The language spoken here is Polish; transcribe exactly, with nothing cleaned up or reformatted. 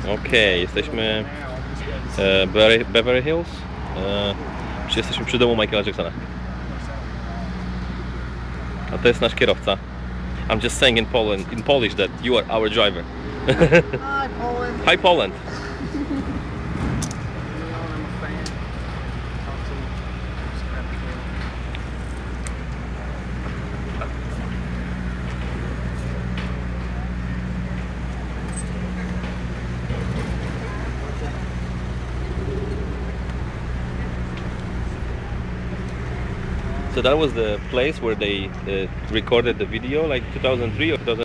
Okej, jesteśmy e, Beverly, Beverly Hills. E, czy jesteśmy przy domu Michaela Jacksona. A to jest nasz kierowca. I'm just saying in Poland, in Polish that you are our driver. Hi Poland. Hi Poland. So that was the place where they uh, recorded the video, like two thousand three or two thousand